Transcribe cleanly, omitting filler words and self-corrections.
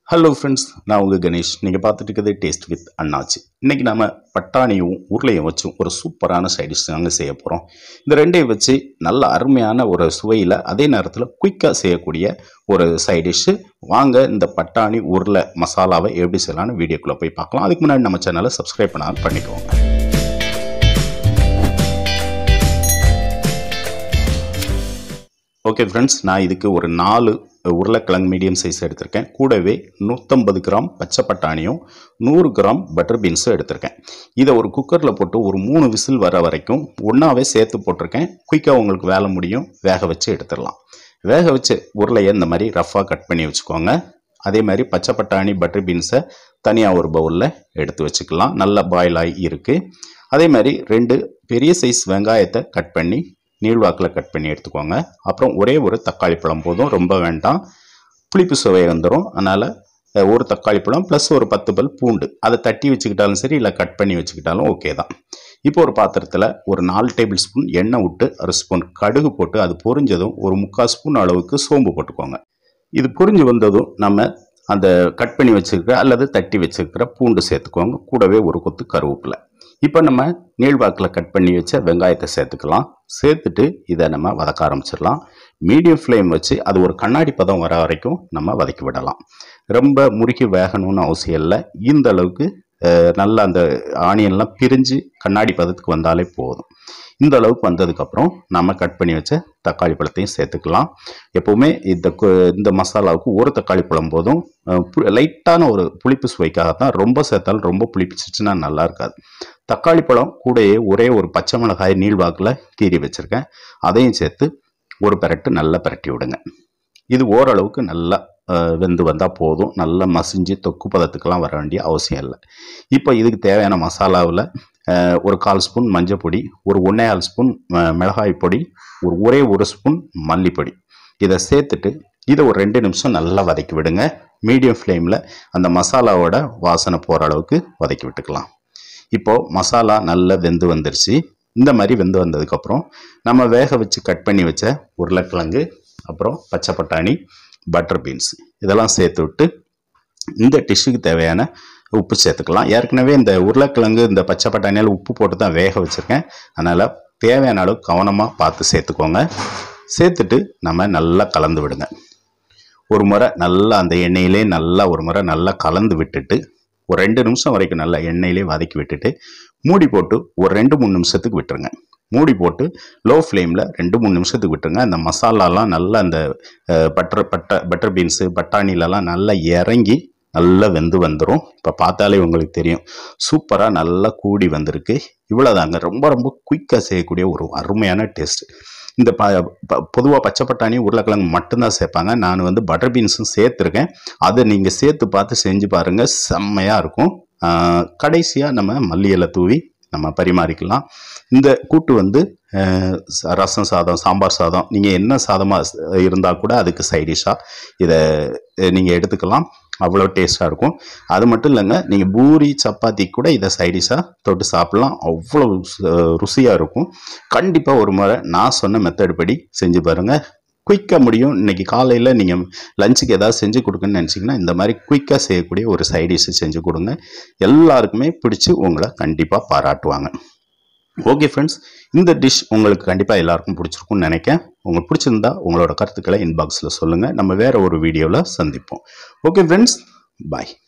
Hello friends, நான் உங்கள் கணேஷ். நீங்கள் பார்த்துட்டு இருக்கிறது டேஸ்ட் வித் அண்ணாச்சி. இன்றைக்கி நம்ம பட்டாணியும் உருளையும் வச்சும் ஒரு சூப்பரான சைடிஷ் தாங்க செய்ய போகிறோம். இந்த ரெண்டையும் வச்சு நல்ல அருமையான ஒரு சுவையில் அதே நேரத்தில் குயிக்காக செய்யக்கூடிய ஒரு சைடிஷ்ஷு. வாங்க இந்த பட்டாணி உருளை மசாலாவை எப்படி செய்யலான்னு வீடியோக்குள்ளே போய் பார்க்கலாம். அதுக்கு முன்னாடி நம்ம சேனலை சப்ஸ்கிரைப் பண்ணாலும் பண்ணிக்கோங்க. ஓகே ஃப்ரெண்ட்ஸ், நான் இதுக்கு ஒரு 4 உருளைக்கிழங்கு மீடியம் சைஸ் எடுத்திருக்கேன். கூடவே 150 கிராம் பச்சை பட்டாணியும் 100 கிராம் பட்டர் பீன்ஸும் எடுத்திருக்கேன். இதை ஒரு குக்கரில் போட்டு ஒரு 3 விசில் வர வரைக்கும் ஒன்றாவே சேர்த்து போட்டிருக்கேன். குயிக்காக உங்களுக்கு வேலை முடியும். வேக வச்சு எடுத்துடலாம். வேக வச்சு உருளையை இந்த மாதிரி ரஃப்பாக கட் பண்ணி வச்சுக்கோங்க. அதே மாதிரி பச்சை பட்டாணி பட்டர் பீன்ஸை தனியாக ஒரு பவுலில் எடுத்து வச்சுக்கலாம். நல்லா பாயில் ஆகி இருக்குது. அதே மாதிரி 2 பெரிய சைஸ் வெங்காயத்தை கட் பண்ணி நீள்வாக்கில் கட் பண்ணி எடுத்துக்கோங்க. அப்புறம் ஒரே ஒரு தக்காளி பழம் போதும், ரொம்ப வேண்டாம், புளிப்பு சுவை வந்துடும். அதனால் ஒரு தக்காளி பழம் ப்ளஸ் ஒரு 10 பல் பூண்டு, அதை தட்டி வச்சுக்கிட்டாலும் சரி, இல்லை கட் பண்ணி வச்சுக்கிட்டாலும் ஓகே தான். இப்போ ஒரு பாத்திரத்தில் ஒரு 4 டேபிள் ஸ்பூன் எண்ணெய் விட்டு 1 ஸ்பூன் கடுகு போட்டு அது பொரிஞ்சதும் ஒரு 3/4 ஸ்பூன் அளவுக்கு சோம்பு போட்டுக்கோங்க. இது பொரிஞ்சு வந்ததும் நம்ம அந்த கட் பண்ணி வச்சுருக்கிற அல்லது தட்டி வச்சுருக்கிற பூண்டு சேர்த்துக்கோங்க. கூடவே ஒரு கொத்து கருவேப்பிலை. இப்போ நம்ம நீள்வாக்கில் கட் பண்ணி வச்ச வெங்காயத்தை சேர்த்துக்கலாம். சேர்த்துட்டு இதை நம்ம வதக்க ஆரம்பிச்சிடலாம். மீடியம் ஃப்ளேம் வச்சு அது ஒரு கண்ணாடி பதம் வர வரைக்கும் நம்ம வதக்கி விடலாம். ரொம்ப முறுக்கி வேகணும்னு அவசியம் இல்லை. இந்த அளவுக்கு நல்லா அந்த ஆனியன்லாம் பிரிஞ்சு கண்ணாடி பதத்துக்கு வந்தாலே போதும். இந்த அளவுக்கு வந்ததுக்கப்புறம் நம்ம கட் பண்ணி வச்ச தக்காளி பழத்தையும் சேர்த்துக்கலாம். எப்போவுமே இந்த மசாலாவுக்கு ஒரு தக்காளி பழம் போதும். லைட்டான ஒரு புளிப்பு சுவைக்காகத்தான். ரொம்ப சேர்த்தாலும் ரொம்ப புளிப்பிச்சிச்சுன்னா நல்லா இருக்காது. தக்காளி பழம் கூடயே ஒரே ஒரு பச்சை மிளகாய் நீள்வாக்கில் கீறி வச்சுருக்கேன். அதையும் சேர்த்து ஒரு பெரட்டு நல்லா பெரட்டி விடுங்க. இது ஓரளவுக்கு நல்லா வெந்து வந்தால் போதும். நல்லா மசிஞ்சு தொக்கு பதத்துக்கெல்லாம் வர வேண்டிய அவசியம் இல்லை. இப்போ இதுக்கு தேவையான மசாலாவில் ஒரு 1/4 ஸ்பூன் மஞ்சள் பொடி, ஒரு 1/4 ஸ்பூன் மிளகாய் பொடி, ஒரே ஒரு ஸ்பூன் மல்லிப்பொடி, இதை சேர்த்துட்டு இதை ஒரு 2 நிமிஷம் நல்லா வதக்கி விடுங்க. மீடியம் ஃப்ளேமில் அந்த மசாலாவோட வாசனை போகிற அளவுக்கு வதக்கி விட்டுக்கலாம். இப்போது மசாலா நல்லா வெந்து வந்துருச்சு. இந்த மாதிரி வெந்து வந்ததுக்கப்புறம் நம்ம வேக வச்சு கட் பண்ணி வச்ச உருளைக்கிழங்கு, அப்புறம் பச்சை பட்டாணி, பட்டர் பீன்ஸ் இதெல்லாம் சேர்த்து விட்டு இந்த டிஷ்ஷுக்கு தேவையான உப்பு சேர்த்துக்கலாம். ஏற்கனவே இந்த உருளைக்கிழங்கு இந்த பச்சை பட்டாணியால் உப்பு போட்டு தான் வேக வச்சுருக்கேன். அதனால் தேவையான அளவு கவனமாக பார்த்து சேர்த்துக்கோங்க. சேர்த்துட்டு நம்ம நல்லா கலந்து விடுங்க. ஒரு முறை நல்லா அந்த எண்ணெயிலே நல்லா ஒரு முறை நல்லா கலந்து விட்டுட்டு ஒரு 2 நிமிஷம் வரைக்கும் நல்லா எண்ணெயிலே வதக்கி விட்டுட்டு மூடி போட்டு ஒரு 2-3 நிமிஷத்துக்கு விட்டுருங்க. மூடி போட்டு லோ ஃப்ளேமில் 2-3 நிமிஷத்துக்கு விட்டுருங்க. அந்த மசாலாலாம் நல்லா அந்த பட்டர் பீன்ஸு பட்டாணிலலாம் நல்லா இறங்கி நல்லா வெந்து வந்துடும். இப்போ பார்த்தாலே உங்களுக்கு தெரியும், சூப்பராக நல்லா கூடி வந்திருக்கு. இவ்வளோதாங்க. ரொம்ப ரொம்ப குயிக்காக செய்யக்கூடிய ஒரு அருமையான டேஸ்ட். இந்த பொதுவாக பச்சை பட்டாணி உருளைக்கிழங்கு மட்டும்தான் சேர்ப்பாங்க. நான் பட்டர் பீன்ஸும் சேர்த்துருக்கேன். அதை நீங்கள் சேர்த்து பார்த்து செஞ்சு பாருங்கள், செம்மையாக இருக்கும். கடைசியாக நம்ம மல்லி இலை தூவி நம்ம பரிமாறிக்கலாம். இந்த கூட்டு ரசம் சாதம், சாம்பார் சாதம், நீங்கள் என்ன சாதமாக இருந்தால் கூட அதுக்கு சைடிஷாக இதை நீங்கள் எடுத்துக்கலாம். அவ்வளோ டேஸ்ட்டாக இருக்கும். அது மட்டும் இல்லைங்க, நீங்கள் பூரி சப்பாத்தி கூட இதை சைடிஷாக தொட்டு சாப்பிட்லாம். அவ்வளோ ருசியாக இருக்கும். கண்டிப்பாக ஒரு முறை நான் சொன்ன மெத்தட் படி செஞ்சு பாருங்கள். குயிக்காக முடியும். இன்றைக்கி காலையில் நீங்கள் லஞ்சுக்கு ஏதாவது செஞ்சு கொடுக்குன்னு நினச்சிங்கன்னா இந்த மாதிரி குயிக்காக செய்யக்கூடிய ஒரு சைடிஷ் செஞ்சு கொடுங்க. எல்லாருக்குமே பிடிச்சி உங்களை கண்டிப்பாக பாராட்டுவாங்க. ஓகே ஃப்ரெண்ட்ஸ், இந்த டிஷ் உங்களுக்கு கண்டிப்பாக எல்லாருக்கும் பிடிச்சிருக்கும்னு நினைக்கிறேன். உங்களுக்கு பிடிச்சிருந்தா உங்களோட கருத்துக்களை இன்பாக்ஸில் சொல்லுங்கள். நம்ம வேறு ஒரு வீடியோவில் சந்திப்போம். ஓகே ஃப்ரெண்ட்ஸ், பாய்.